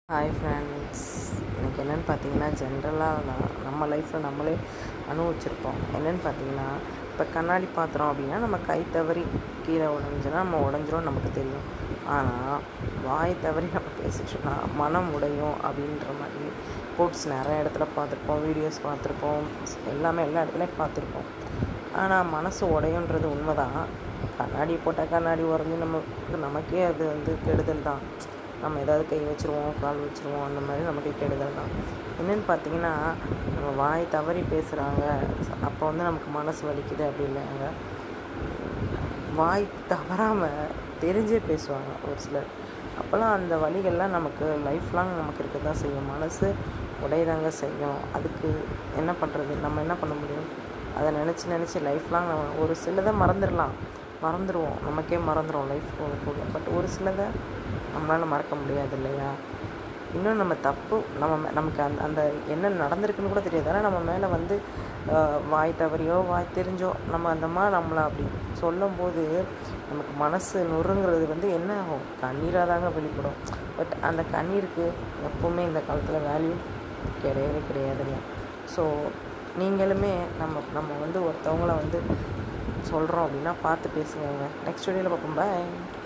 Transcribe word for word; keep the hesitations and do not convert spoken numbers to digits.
Hi friends, எனக்கு என்னென்னு பார்த்தீங்கன்னா ஜென்ரலாக நான் நம்ம லைஃப்பில் நம்மளே அனுபவிச்சிருப்போம். என்னென்னு பார்த்தீங்கன்னா, இப்போ கண்ணாடி பாத்திரம் அப்படின்னா நம்ம கை தவறி கீழே உடஞ்சுன்னா நம்ம உடஞ்சிரும் நமக்கு தெரியும். ஆனால் வாய் தவறி நம்ம பேசிட்டோம்னா மனம் உடையும் அப்படின்ற மாதிரி கோட்ஸ் நிறைய இடத்துல பார்த்துருப்போம், வீடியோஸ் பார்த்துருப்போம், எல்லாமே எல்லா இடத்துலையும் பார்த்துருப்போம். ஆனால் மனசு உடையுன்றது உண்மை தான். கண்ணாடி போட்டால் கண்ணாடி உடஞ்சி நமக்கு நமக்கே அது வந்து கெடுதல் தான். நம்ம ஏதாவது கை வச்சுருவோம், கால் வச்சுருவோம், அந்த மாதிரி நமக்கு கெடுதல் தான். என்னென்னு பார்த்தீங்கன்னா, நம்ம வாய் தவறி பேசுகிறாங்க, அப்போ வந்து நமக்கு மனசு வலிக்குது அப்படி இல்லைங்க. வாய் தவறாமல் தெரிஞ்சே பேசுவாங்க ஒரு சிலர். அப்போல்லாம் அந்த வலிகள்லாம் நமக்கு லைஃப் லாங் நமக்கு இருக்க தான் செய்யும். மனசு உடையதாங்க செய்யும். அதுக்கு என்ன பண்ணுறது? நம்ம என்ன பண்ண முடியும்? அதை நினச்சி நினச்சி லைஃப் லாங் நம்ம ஒரு சிலதை மறந்துடலாம், மறந்துடுவோம், நமக்கே மறந்துடும் லைஃப் போக போக. பட் ஒரு சிலதை நம்மளால் மறக்க முடியாது இல்லையா? இன்னும் நம்ம தப்பு நம்ம நமக்கு அந்த அந்த என்ன நடந்திருக்குன்னு கூட தெரியாது. ஆனால் நம்ம மேலே வந்து வாய் தவறியோ வாய் தெரிஞ்சோ நம்ம அந்த மாதிரி நம்மளை அப்படி சொல்லும்போது நமக்கு மனசு நொறுங்கிறது வந்து என்ன ஆகும்? கண்ணீராக தாங்க வெளிப்படும். பட் அந்த கண்ணீருக்கு எப்போவுமே இந்த காலத்தில் வேல்யூ கிடையவே கிடையாதுங்க. ஸோ நீங்களுமே நம்ம நம்ம வந்து ஒருத்தவங்கள வந்து சொல்கிறோம் அப்படின்னா பார்த்து பேசுங்க. நெக்ஸ்ட் வீடியோவில் பார்ப்போம். பாய்.